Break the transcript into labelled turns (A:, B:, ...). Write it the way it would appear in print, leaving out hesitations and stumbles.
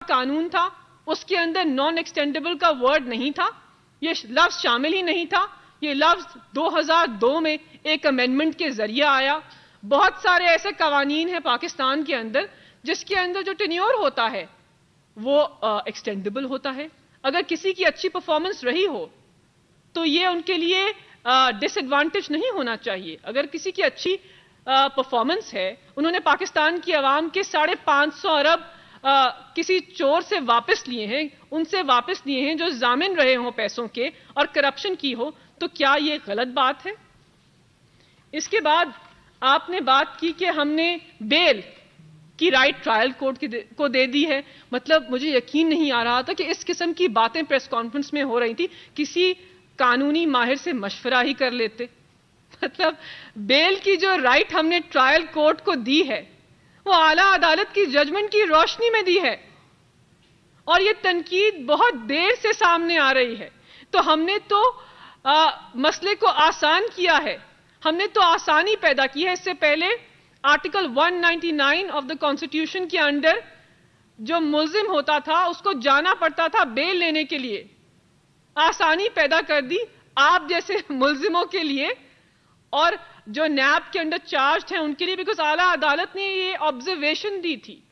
A: कानून था उसके अंदर नॉन एक्सटेंडेबल का वर्ड नहीं था, ये लफ्ज शामिल ही नहीं था। ये लफ्ज 2002 में एक अमेंडमेंट के जरिए आया। बहुत सारे ऐसे कवानीन हैं पाकिस्तान के अंदर जिसके अंदर जो टेन्योर होता है वो एक्सटेंडेबल होता है। अगर किसी की अच्छी परफॉर्मेंस रही हो तो ये उनके लिए डिसएडवांटेज नहीं होना चाहिए। अगर किसी की अच्छी परफॉर्मेंस है, उन्होंने पाकिस्तान की आवाम के 550 अरब किसी चोर से वापस लिए हैं, उनसे वापस लिए हैं जो जामिन रहे हों पैसों के और करप्शन की हो, तो क्या ये गलत बात है? इसके बाद आपने बात की कि हमने बेल की राइट ट्रायल कोर्ट को दे दी है। मतलब मुझे यकीन नहीं आ रहा था कि इस किस्म की बातें प्रेस कॉन्फ्रेंस में हो रही थी, किसी कानूनी माहिर से मशवरा ही कर लेते। मतलब बेल की जो राइट हमने ट्रायल कोर्ट को दी है वो आला अदालत की जजमेंट की रोशनी में दी है और ये तनकीद बहुत देर से सामने आ रही है। तो हमने तो मसले को आसान किया है, हमने तो आसानी पैदा की है। इससे पहले आर्टिकल 199 ऑफ द कॉन्स्टिट्यूशन के अंडर जो मुल्जिम होता था उसको जाना पड़ता था बेल लेने के लिए, आसानी पैदा कर दी आप जैसे मुल्जिमों के लिए और जो नैब के अंडर चार्ज हैं उनके लिए, बिकॉज आला अदालत ने ये ऑब्जर्वेशन दी थी